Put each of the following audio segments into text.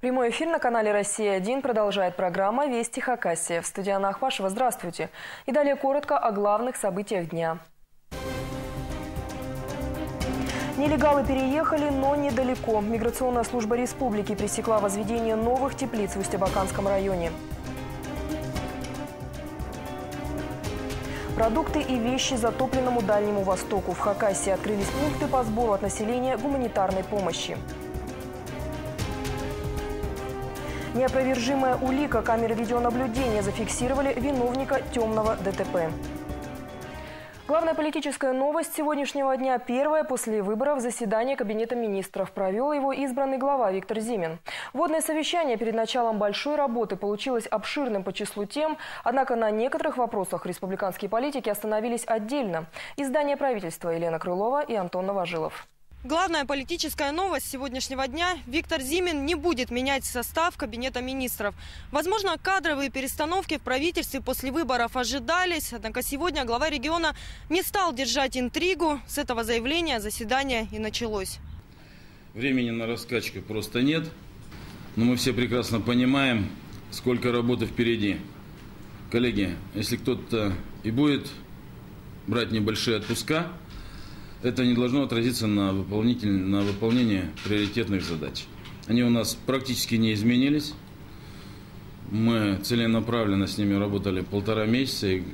Прямой эфир на канале «Россия-1» продолжает программа «Вести Хакасия». В студии Анна Ахмашева. Здравствуйте. И далее коротко о главных событиях дня. Нелегалы переехали, но недалеко. Миграционная служба республики пресекла возведение новых теплиц в Усть-Абаканском районе. Продукты и вещи затопленному Дальнему Востоку. В Хакасии открылись пункты по сбору от населения гуманитарной помощи. Неопровержимая улика, камеры видеонаблюдения зафиксировали виновника темного ДТП. Главная политическая новость сегодняшнего дня. Первая после выборов заседание Кабинета министров. Провел его избранный глава Виктор Зимин. Вводное совещание перед началом большой работы получилось обширным по числу тем, однако на некоторых вопросах республиканские политики остановились отдельно. Издание правительства Елена Крылова и Антон Новожилов. Главная политическая новость сегодняшнего дня – Виктор Зимин не будет менять состав Кабинета министров. Возможно, кадровые перестановки в правительстве после выборов ожидались, однако сегодня глава региона не стал держать интригу. С этого заявления заседание и началось. Времени на раскачку просто нет, но мы все прекрасно понимаем, сколько работы впереди. Коллеги, если кто-то и будет брать небольшие отпуска, это не должно отразиться на выполнении приоритетных задач. Они у нас практически не изменились. Мы целенаправленно с ними работали 1,5 месяца. И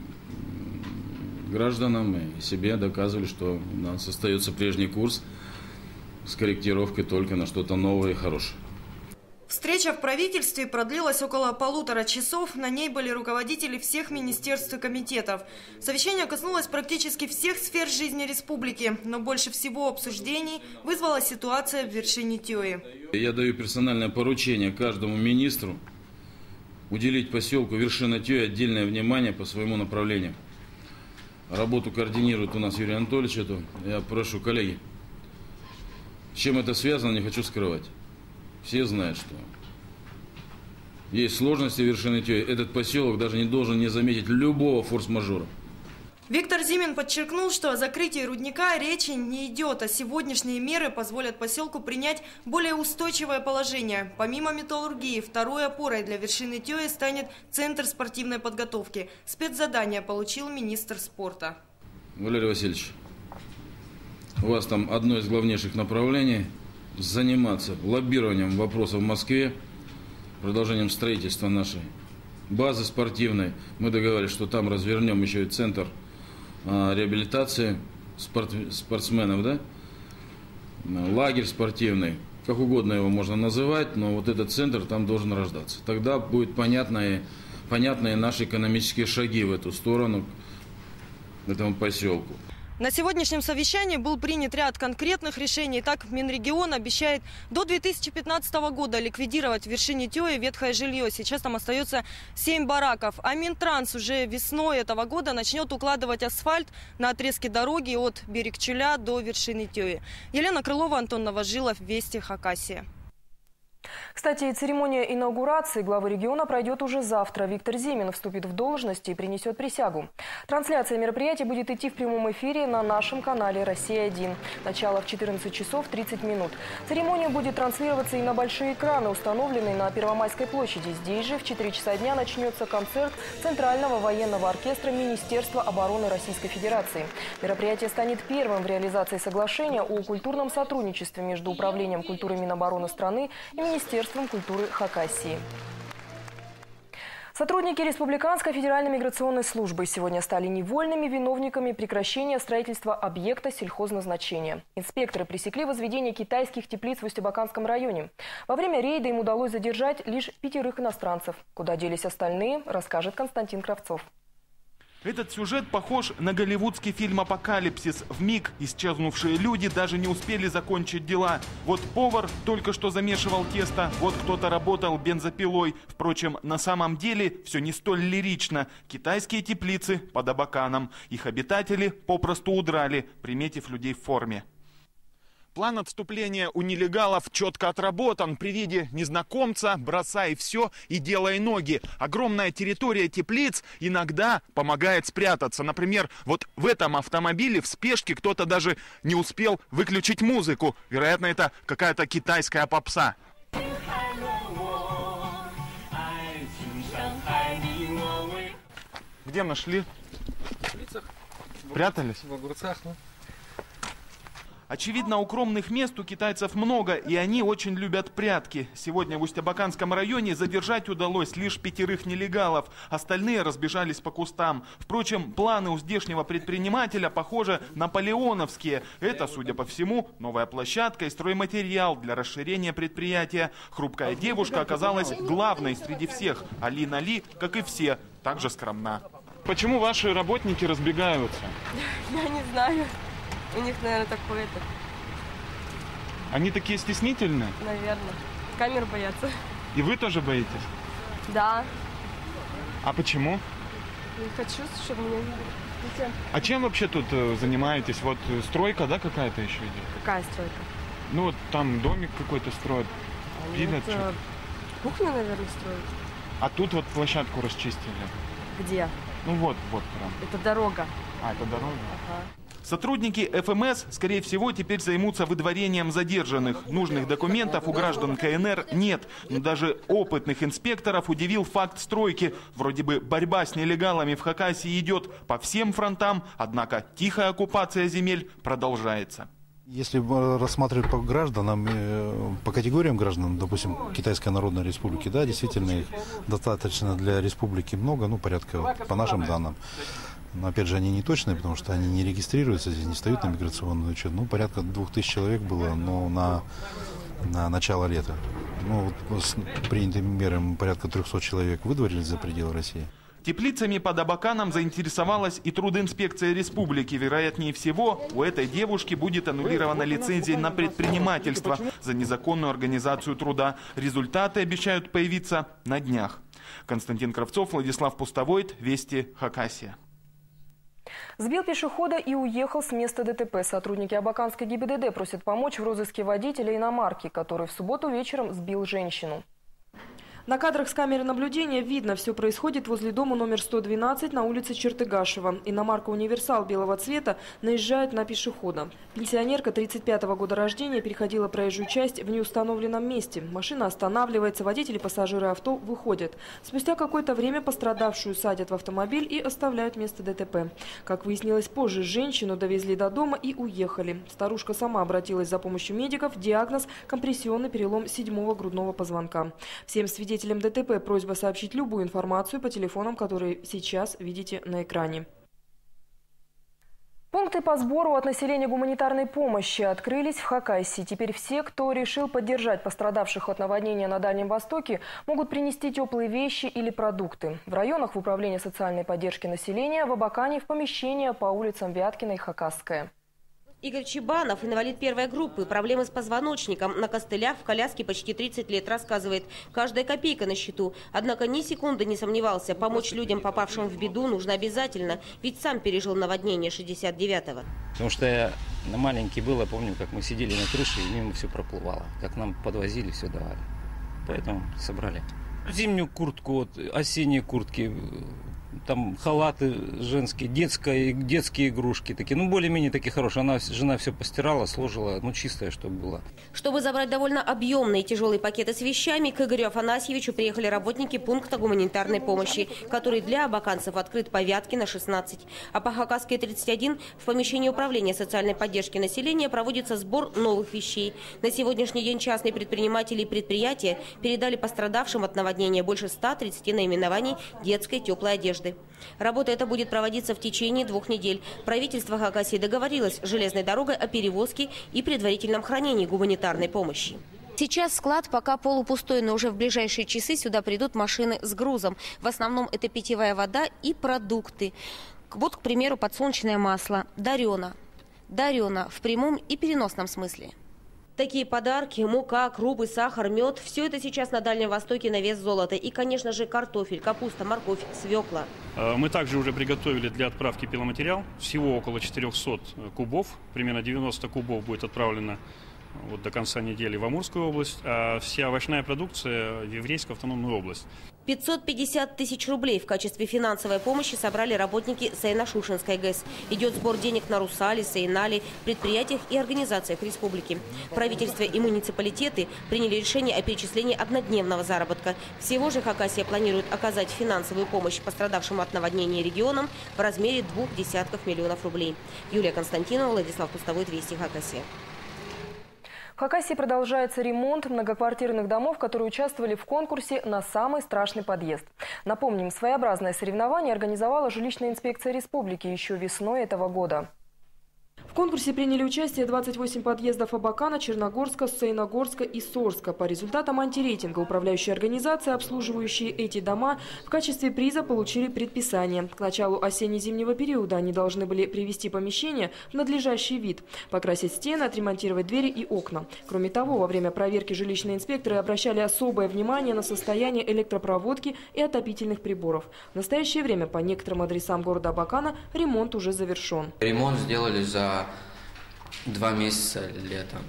гражданам и себе доказывали, что у нас остается прежний курс с корректировкой только на что-то новое и хорошее. Встреча в правительстве продлилась около 1,5 часов. На ней были руководители всех министерств и комитетов. Совещание коснулось практически всех сфер жизни республики, но больше всего обсуждений вызвала ситуация в Вершини-Тёе. Я даю персональное поручение каждому министру уделить поселку Вершина-Тёе отдельное внимание по своему направлению. Работу координирует у нас Юрий Анатольевич. Я прошу, коллеги, с чем это связано, не хочу скрывать. Все знают, что есть сложности в Вершини-Тёе. Этот поселок даже не должен не заметить любого форс-мажора. Виктор Зимин подчеркнул, что о закрытии рудника речи не идет, а сегодняшние меры позволят поселку принять более устойчивое положение. Помимо металлургии, второй опорой для Вершини-Тёе станет Центр спортивной подготовки. Спецзадание получил министр спорта. Валерий Васильевич, у вас там одно из главнейших направлений – заниматься лоббированием вопросов в Москве, продолжением строительства нашей базы спортивной. Мы договорились, что там развернем еще и центр реабилитации спортсменов, да? Лагерь спортивный, как угодно его можно называть, но вот этот центр там должен рождаться. Тогда будут понятные наши экономические шаги в эту сторону, этому поселку. На сегодняшнем совещании был принят ряд конкретных решений. Так, Минрегион обещает до 2015 года ликвидировать в Вершини-Тёе ветхое жилье. Сейчас там остается 7 бараков. А Минтранс уже весной этого года начнет укладывать асфальт на отрезке дороги от Берегчуля до Вершини-Тёе. Елена Крылова, Антон Новожилов, Вести Хакасия. Кстати, церемония инаугурации главы региона пройдет уже завтра. Виктор Зимин вступит в должность и принесет присягу. Трансляция мероприятия будет идти в прямом эфире на нашем канале «Россия-1». Начало в 14 часов 30 минут. Церемония будет транслироваться и на большие экраны, установленные на Первомайской площади. Здесь же в 4 часа дня начнется концерт Центрального военного оркестра Министерства обороны Российской Федерации. Мероприятие станет первым в реализации соглашения о культурном сотрудничестве между Управлением культуры Минобороны страны и Министерством культуры Хакасии. Сотрудники Республиканской федеральной миграционной службы сегодня стали невольными виновниками прекращения строительства объекта сельхозназначения. Инспекторы пресекли возведение китайских теплиц в Усть-Абаканском районе. Во время рейда им удалось задержать лишь 5 иностранцев. Куда делись остальные, расскажет Константин Кравцов. Этот сюжет похож на голливудский фильм «Апокалипсис». Вмиг исчезнувшие люди даже не успели закончить дела. Вот повар только что замешивал тесто, вот кто-то работал бензопилой. Впрочем, на самом деле все не столь лирично. Китайские теплицы под Абаканом. Их обитатели попросту удрали, приметив людей в форме. План отступления у нелегалов четко отработан. При виде незнакомца бросай все и делай ноги. Огромная территория теплиц иногда помогает спрятаться. Например, вот в этом автомобиле в спешке кто-то даже не успел выключить музыку. Вероятно, это какая-то китайская попса. Где нашли? В теплицах. Прятались? В огурцах, ну. Очевидно, укромных мест у китайцев много, и они очень любят прятки. Сегодня в Усть-Абаканском районе задержать удалось лишь 5 нелегалов. Остальные разбежались по кустам. Впрочем, планы у здешнего предпринимателя, похоже, наполеоновские. Это, судя по всему, новая площадка и стройматериал для расширения предприятия. Хрупкая девушка оказалась главной среди всех. Алина Ли, как и все, также скромна. Почему ваши работники разбегаются? Я не знаю. У них, наверное, такое-то. Они такие стеснительные? Наверное. Камер боятся. И вы тоже боитесь? Да. А почему? Не хочу, чтобы меня видели. А чем вообще тут занимаетесь? Вот стройка, да, какая-то еще идет? Какая стройка? Ну вот там домик какой-то строят. Пилят что-то. Кухню, наверное, строят. А тут вот площадку расчистили. Где? Ну вот прям. Это дорога. А, это дорога? Ага. Сотрудники ФМС, скорее всего, теперь займутся выдворением задержанных. Нужных документов у граждан КНР нет. Но даже опытных инспекторов удивил факт стройки. Вроде бы борьба с нелегалами в Хакасии идет по всем фронтам, однако тихая оккупация земель продолжается. Если рассматривать по гражданам, по категориям граждан, допустим, Китайской Народной Республики, да, действительно их достаточно для республики много, ну, порядка, по нашим данным. Но, опять же, они не точные, потому что они не регистрируются здесь, не встают на миграционный учет. Ну, порядка 2000 человек было, но на начало лета. Ну, вот с принятыми мерами порядка 300 человек выдворили за пределы России. Теплицами под Абаканом заинтересовалась и трудинспекция республики. Вероятнее всего, у этой девушки будет аннулирована лицензия на предпринимательство за незаконную организацию труда. Результаты обещают появиться на днях. Константин Кравцов, Владислав Пустовойт, Вести, Хакасия. Сбил пешехода и уехал с места ДТП. Сотрудники Абаканской ГИБДД просят помочь в розыске водителя иномарки, который в субботу вечером сбил женщину. На кадрах с камеры наблюдения видно, все происходит возле дома номер 112 на улице Чертыгашева. Иномарка «Универсал» белого цвета наезжает на пешехода. Пенсионерка 35-го года рождения переходила проезжую часть в неустановленном месте. Машина останавливается, водители и пассажиры авто выходят. Спустя какое-то время пострадавшую садят в автомобиль и оставляют место ДТП. Как выяснилось позже, женщину довезли до дома и уехали. Старушка сама обратилась за помощью медиков. Диагноз – компрессионный перелом 7-го грудного позвонка. Всем свидетелям ДТП просьба сообщить любую информацию по телефонам, которые сейчас видите на экране. Пункты по сбору от населения гуманитарной помощи открылись в Хакасии. Теперь все, кто решил поддержать пострадавших от наводнения на Дальнем Востоке, могут принести теплые вещи или продукты. В районах в Управлении социальной поддержки населения, в Абакане, в помещения по улицам Вяткина и Хакасская. Игорь Чебанов, инвалид первой группы, проблемы с позвоночником, на костылях, в коляске почти 30 лет, рассказывает. Каждая копейка на счету. Однако ни секунды не сомневался, помочь людям, попавшим в беду, нужно обязательно. Ведь сам пережил наводнение 69-го. Потому что я маленький был, я помню, как мы сидели на крыше и мимо все проплывало. Как нам подвозили, все давали. Поэтому собрали. Зимнюю куртку, вот, осенние куртки, там халаты женские, детские игрушки такие, ну более-менее такие хорошие. Жена все постирала, сложила, ну чистое, чтобы было. Чтобы забрать довольно объемные тяжелые пакеты с вещами, к Игорю Афанасьевичу приехали работники пункта гуманитарной помощи, который для абаканцев открыт по Вяткина 16. А по Хакасской 31 в помещении Управления социальной поддержки населения проводится сбор новых вещей. На сегодняшний день частные предприниматели и предприятия передали пострадавшим от наводнения больше 130 наименований детской теплой одежды. Работа эта будет проводиться в течение 2 недель. Правительство Хакасии договорилось с железной дорогой о перевозке и предварительном хранении гуманитарной помощи. Сейчас склад пока полупустой, но уже в ближайшие часы сюда придут машины с грузом. В основном это питьевая вода и продукты. Вот, к примеру, подсолнечное масло, дарена. Дарена в прямом и переносном смысле. Такие подарки, мука, крупы, сахар, мед – все это сейчас на Дальнем Востоке на вес золота. И, конечно же, картофель, капуста, морковь, свекла. Мы также уже приготовили для отправки пиломатериал. Всего около 400 кубов. Примерно 90 кубов будет отправлено вот до конца недели в Амурскую область, а вся овощная продукция в Еврейскую автономную область. 550 тысяч рублей в качестве финансовой помощи собрали работники Сайно-Шушенской ГЭС. Идет сбор денег на Русали, Сайнали, предприятиях и организациях республики. Правительство и муниципалитеты приняли решение о перечислении однодневного заработка. Всего же Хакасия планирует оказать финансовую помощь пострадавшим от наводнения регионам в размере 2 миллионов рублей. Юлия Константинова, Владислав Пустовой, Вести, Хакасия. В Хакасии продолжается ремонт многоквартирных домов, которые участвовали в конкурсе на самый страшный подъезд. Напомним, своеобразное соревнование организовала жилищная инспекция республики еще весной этого года. В конкурсе приняли участие 28 подъездов Абакана, Черногорска, Сайногорска и Сорска. По результатам антирейтинга управляющие организации, обслуживающие эти дома, в качестве приза получили предписание. К началу осенне-зимнего периода они должны были привести помещение в надлежащий вид, покрасить стены, отремонтировать двери и окна. Кроме того, во время проверки жилищные инспекторы обращали особое внимание на состояние электропроводки и отопительных приборов. В настоящее время по некоторым адресам города Абакана ремонт уже завершен. Ремонт сделали за 2 месяца летом.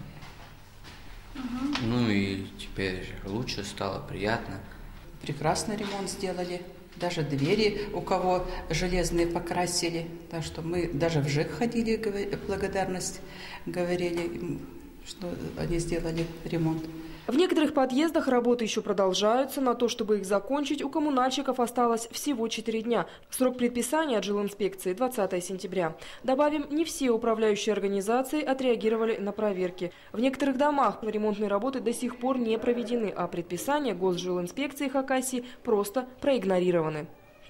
Ну и теперь лучше стало, приятно. Прекрасный ремонт сделали. Даже двери у кого железные покрасили. Так что мы даже в ЖЭК ходили, благодарность говорили, что они сделали ремонт. В некоторых подъездах работы еще продолжаются. На то, чтобы их закончить, у коммунальщиков осталось всего 4 дня. Срок предписания от жилинспекции – 20 сентября. Добавим, не все управляющие организации отреагировали на проверки. В некоторых домах ремонтные работы до сих пор не проведены, а предписания Госжилинспекции Хакасии просто проигнорированы.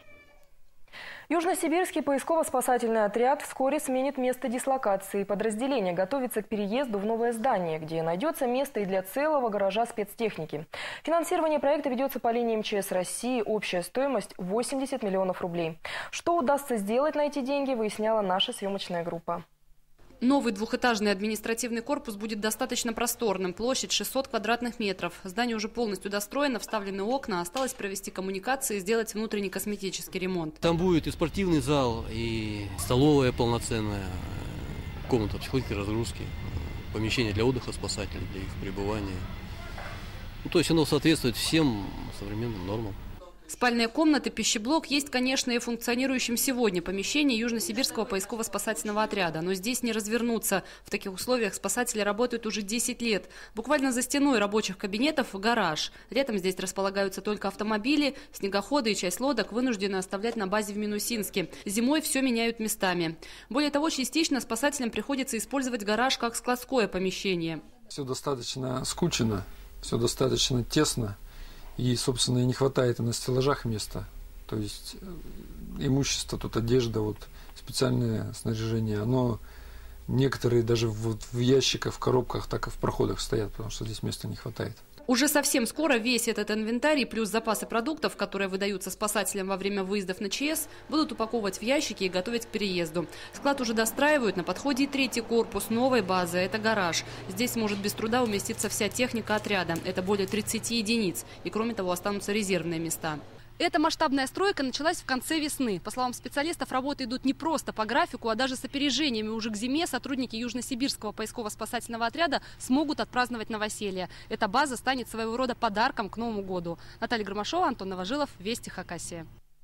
Южно-Сибирский поисково-спасательный отряд вскоре сменит место дислокации. Подразделение готовится к переезду в новое здание, где найдется место и для целого гаража спецтехники. Финансирование проекта ведется по линии МЧС России. Общая стоимость – 80 миллионов рублей. Что удастся сделать на эти деньги, выясняла наша съемочная группа. Новый двухэтажный административный корпус будет достаточно просторным. Площадь 600 квадратных метров. Здание уже полностью достроено, вставлены окна. Осталось провести коммуникации и сделать внутренний косметический ремонт. Там будет и спортивный зал, и столовая полноценная, комната психологической разгрузки, помещение для отдыха спасателей, для их пребывания. Ну, то есть оно соответствует всем современным нормам. Спальные комнаты, пищеблок есть, конечно, и в функционирующем сегодня помещении Южно-Сибирского поисково-спасательного отряда. Но здесь не развернуться. В таких условиях спасатели работают уже 10 лет. Буквально за стеной рабочих кабинетов – гараж. Летом здесь располагаются только автомобили, снегоходы и часть лодок вынуждены оставлять на базе в Минусинске. Зимой все меняют местами. Более того, частично спасателям приходится использовать гараж как складское помещение. Все достаточно скучно, все достаточно тесно. И, собственно, и не хватает и на стеллажах места. То есть имущество, тут одежда, вот, специальное снаряжение, оно некоторые даже вот в ящиках, в коробках, так и в проходах стоят, потому что здесь места не хватает. Уже совсем скоро весь этот инвентарь плюс запасы продуктов, которые выдаются спасателям во время выездов на ЧС, будут упаковывать в ящики и готовить к переезду. Склад уже достраивают, на подходе и 3-й корпус новой базы – это гараж. Здесь может без труда уместиться вся техника отряда. Это более 30 единиц. И кроме того, останутся резервные места. Эта масштабная стройка началась в конце весны. По словам специалистов, работы идут не просто по графику, а даже с опережениями. Уже к зиме сотрудники Южно-Сибирского поисково-спасательного отряда смогут отпраздновать новоселье. Эта база станет своего рода подарком к Новому году. Наталья Громашова, Антон Новожилов, Вести, Хакасия.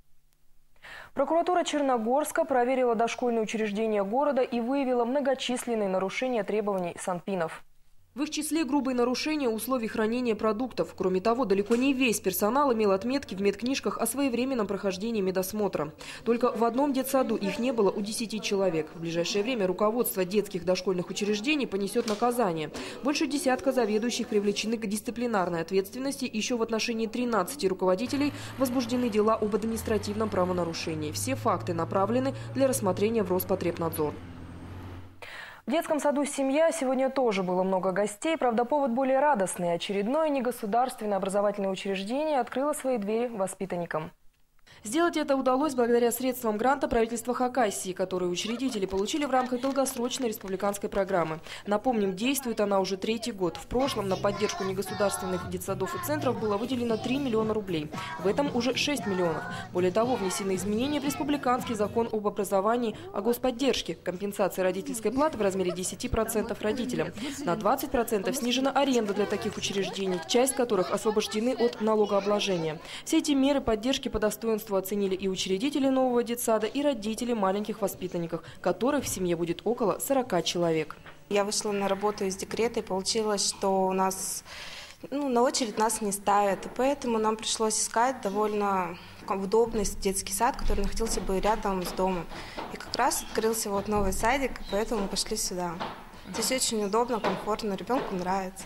Прокуратура Черногорска проверила дошкольные учреждения города и выявила многочисленные нарушения требований санпинов. В их числе грубые нарушения условий хранения продуктов. Кроме того, далеко не весь персонал имел отметки в медкнижках о своевременном прохождении медосмотра. Только в одном детсаду их не было у 10 человек. В ближайшее время руководство детских дошкольных учреждений понесет наказание. Больше десятка заведующих привлечены к дисциплинарной ответственности. Еще в отношении 13 руководителей возбуждены дела об административном правонарушении. Все факты направлены для рассмотрения в Роспотребнадзор. В детском саду «Семья» сегодня тоже было много гостей. Правда, повод более радостный. Очередное негосударственное образовательное учреждение открыло свои двери воспитанникам. Сделать это удалось благодаря средствам гранта правительства Хакассии, которые учредители получили в рамках долгосрочной республиканской программы. Напомним, действует она уже 3-й год. В прошлом на поддержку негосударственных детсадов и центров было выделено 3 миллиона рублей. В этом уже 6 миллионов. Более того, внесены изменения в республиканский закон об образовании о господдержке, компенсации родительской платы в размере 10% родителям. На 20% снижена аренда для таких учреждений, часть которых освобождены от налогообложения. Все эти меры поддержки по достоинству оценили и учредители нового детсада, и родители маленьких воспитанников, которых в семье будет около 40 человек. Я вышла на работу из декрета, и получилось, что у нас на очередь нас не ставят. И поэтому нам пришлось искать довольно удобный детский сад, который находился бы рядом с домом. И как раз открылся вот новый садик, и поэтому мы пошли сюда. Здесь очень удобно, комфортно, ребенку нравится.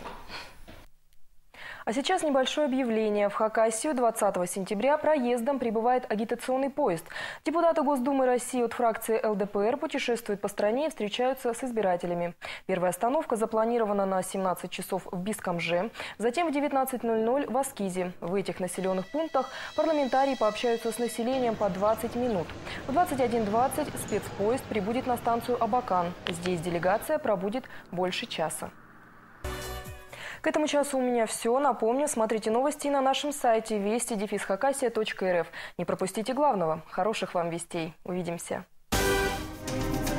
А сейчас небольшое объявление. В Хакассию 20 сентября проездом прибывает агитационный поезд. Депутаты Госдумы России от фракции ЛДПР путешествуют по стране и встречаются с избирателями. Первая остановка запланирована на 17 часов в Бискамже, затем в 19:00 в Аскизе. В этих населенных пунктах парламентарии пообщаются с населением по 20 минут. В 21:20 спецпоезд прибудет на станцию Абакан. Здесь делегация пробудет больше часа. К этому часу у меня все. Напомню, смотрите новости на нашем сайте вести-хакасия.рф. Не пропустите главного. Хороших вам вестей. Увидимся.